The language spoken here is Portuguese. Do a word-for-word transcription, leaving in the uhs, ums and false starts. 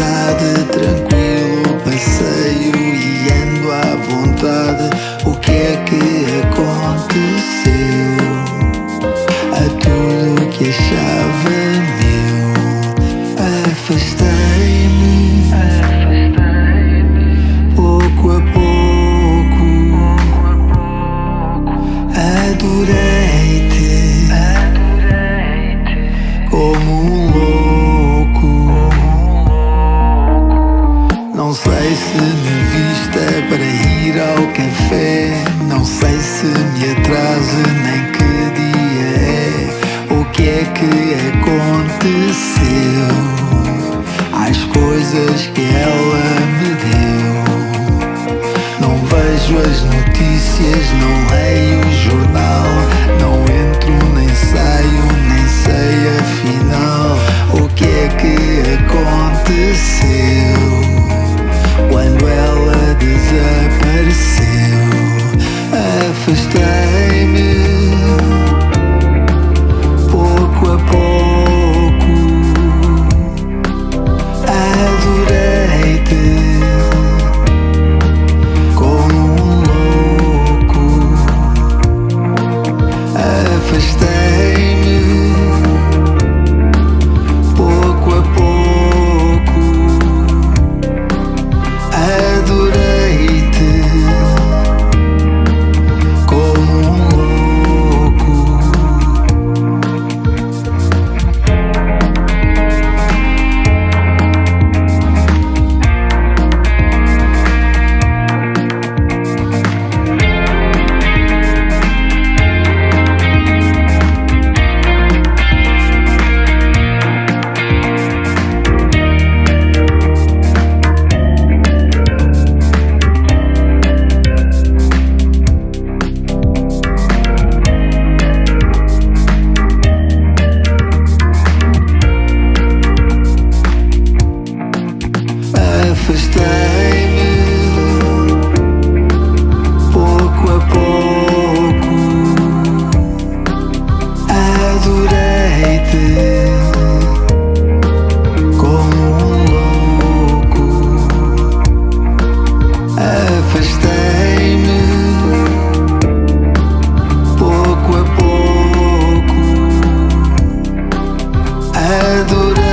cidade, tranquilo passeio e ando à vontade. O que é que aconteceu a tudo que achava meu? Afastei-me pouco a pouco, adorei-te como um louco. Não sei se me vista para ir ao café, não sei se me atraso nem que dia é. O que é que aconteceu às coisas que ela me deu? Não vejo as notícias, não leio o jornal, não entro nem saio, nem sei afinal o que é que aconteceu quando ela desapareceu. Afastei-me pouco a pouco, adorei-te como um louco. Afastei-me pouco a pouco, adorei-te como um louco. Afastei-me pouco a pouco, adorei-te como um louco. Afastei-me pouco a pouco, adorei-te